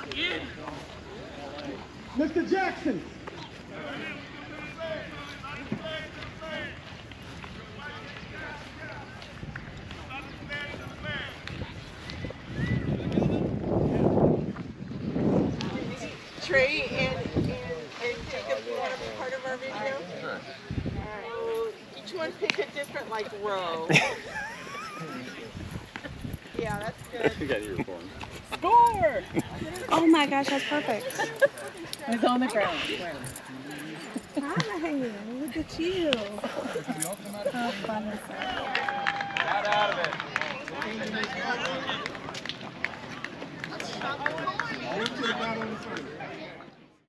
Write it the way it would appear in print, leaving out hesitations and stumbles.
Mr. Jackson. Trey and Jacob, you want to be part of our video? Sure. Alright. Well, each one pick a different like row. Yeah, that's good. You got your phone. Score! Oh my gosh, that's perfect. It's on the ground. Hi, look at you. How fun is that? Not out of it. Always put it down on the field.